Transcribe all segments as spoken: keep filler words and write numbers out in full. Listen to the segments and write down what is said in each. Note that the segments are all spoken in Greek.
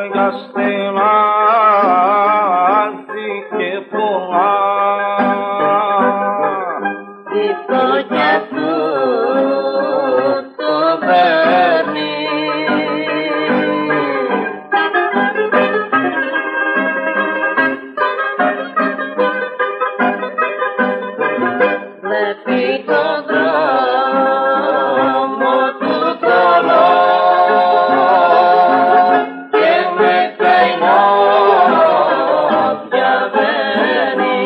για στελάζει και πολλά. Η φτώχεια του το παίρνει. Βλέπει τον δρόμο του θολό και με καημό διαβαίνει.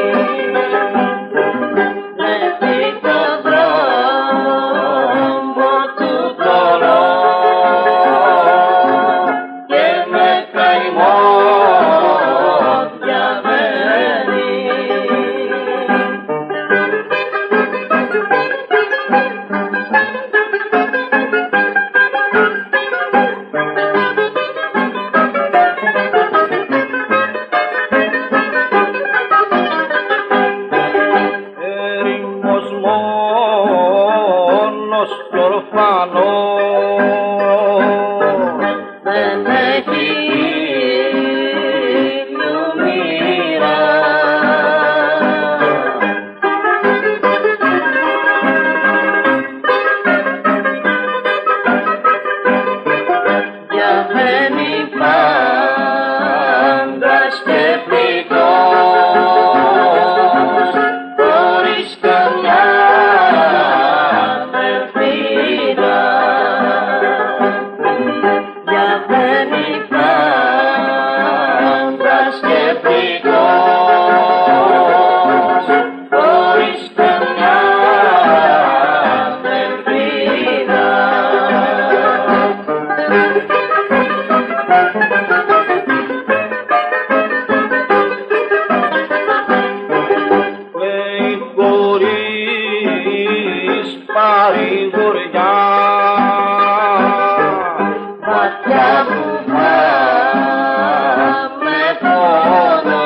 Βλέπει τον δρόμο του θολό και με καημό διαβαίνει. Έρημος μόνος κι ορφανός Δεν έχει ήλιου μοίρα. Διαβαίνει πάντα σκεπτικός χωρίς καμιά ελπίδα. Διαβαίνει πάντα σκεπτικός χωρίς καμιά ελπίδα. λέει χωρίς παρηγοριά. Βαθιά βουβά με πόνο.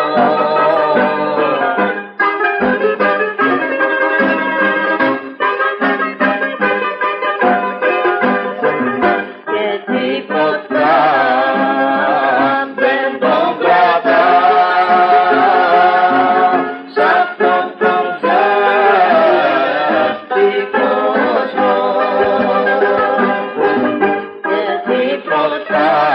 Και τίποτα δεν τον κρατά σ' αυτόν τον ψεύτη κόσμο. Και τίποτα